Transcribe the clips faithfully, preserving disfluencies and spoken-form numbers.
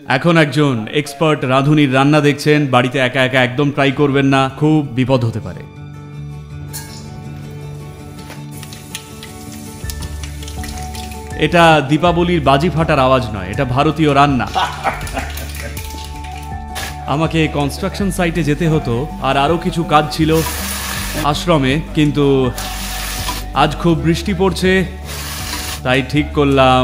এখন একজন এক্সপার্ট রাঁধুনির রান্না দেখছেন, বাড়িতে একা একা একদম ট্রাই করবেন না, খুব বিপদ হতে পারে। এটা দীপাবলির বাজি ফাটার আওয়াজ নয়, এটা ভারতীয় রান্না। আমাকে কনস্ট্রাকশন সাইটে যেতে হতো আর আরও কিছু কাজ ছিল আশ্রমে, কিন্তু আজ খুব বৃষ্টি পড়ছে, তাই ঠিক করলাম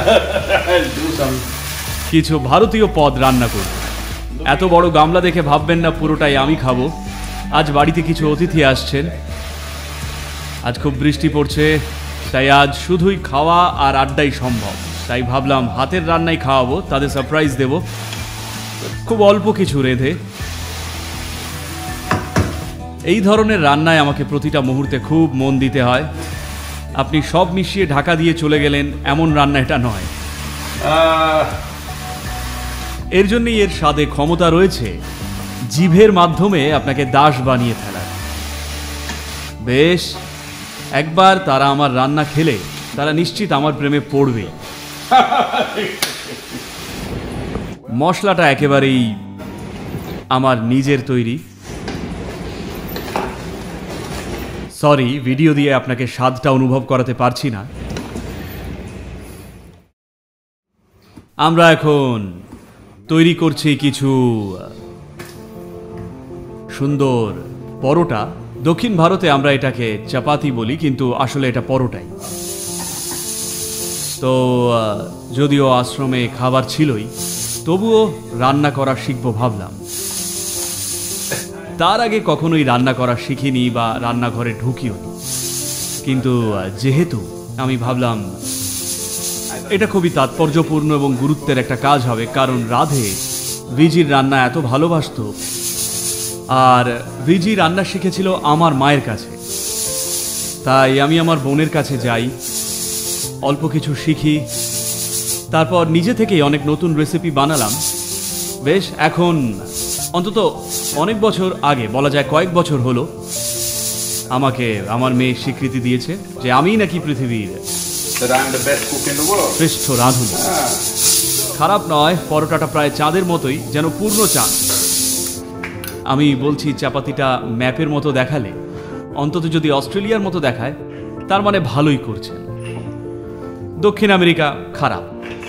কিছু ভারতীয় পদ রান্না করব। এত বড় গামলা দেখে ভাববেন না পুরোটাই আমি খাবো। আজ বাড়িতে কিছু অতিথি আসছেন, আজ খুব বৃষ্টি পড়ছে, তাই আজ শুধুই খাওয়া আর আড্ডাই সম্ভব। তাই ভাবলাম হাতের রান্নাই খাওয়াবো, তাদের সারপ্রাইজ দেব খুব অল্প কিছু রেঁধে। এই ধরনের রান্নায় আমাকে প্রতিটা মুহূর্তে খুব মন দিতে হয়। আপনি সব মিশিয়ে ঢাকা দিয়ে চলে গেলেন এমন রান্না এটা নয়। এর জন্যই এর স্বাদে ক্ষমতা রয়েছে জিভের মাধ্যমে আপনাকে দাস বানিয়ে ফেলার। বেশ, একবার তারা আমার রান্না খেলে তারা নিশ্চিত আমার প্রেমে পড়বে। মশলাটা একেবারেই আমার নিজের তৈরি। সরি, ভিডিও দিয়ে আপনাকে স্বাদটা অনুভব করাতে পারছি না। আমরা এখন তৈরি করছি কিছু সুন্দর পরোটা। দক্ষিণ ভারতে আমরা এটাকে চাপাতি বলি, কিন্তু আসলে এটা পরোটাই। তো যদিও আশ্রমে খাবার ছিলই, তবুও রান্না করা শিখবো ভাবলাম। তার আগে কখনোই রান্না করা শিখিনি বা রান্নাঘরে ঢুকিও নি, কিন্তু যেহেতু আমি ভাবলাম এটা খুবই তাৎপর্যপূর্ণ এবং গুরুত্বের একটা কাজ হবে, কারণ রাধে ভিজির রান্না এত ভালোবাসত, আর ভিজি রান্না শিখেছিল আমার মায়ের কাছে। তাই আমি আমার বোনের কাছে যাই, অল্প কিছু শিখি, তারপর নিজে থেকেই অনেক নতুন রেসিপি বানালাম। বেশ, এখন অন্তত অনেক বছর আগে, বলা যায় কয়েক বছর হলো, আমাকে আমার মেয়ে স্বীকৃতি দিয়েছে যে আমিই নাকি পৃথিবীর শ্রেষ্ঠ রাঁধুনি। খারাপ নয়, পরোটাটা প্রায় চাঁদের মতোই, যেন পূর্ণ চাঁদ। আমি বলছি চাপাতিটা ম্যাপের মতো দেখালে, অন্তত যদি অস্ট্রেলিয়ার মতো দেখায়, তার মানে ভালোই করছেন। দক্ষিণ আমেরিকা খারাপ,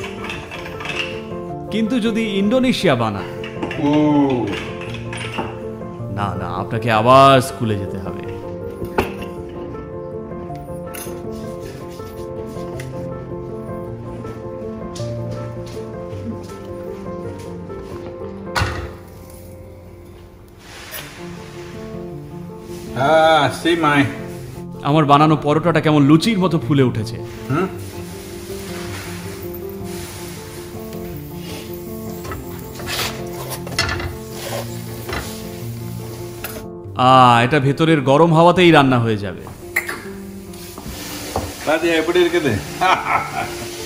কিন্তু যদি ইন্দোনেশিয়া বানায়, না না, আপনাকে আবার স্কুলে যেতে হবে। আমার বানানো পরোটাটা কেমন লুচির মতো ফুলে উঠেছে। আহ এটা ভেতরের গরম হাওয়াতেই রান্না হয়ে যাবে।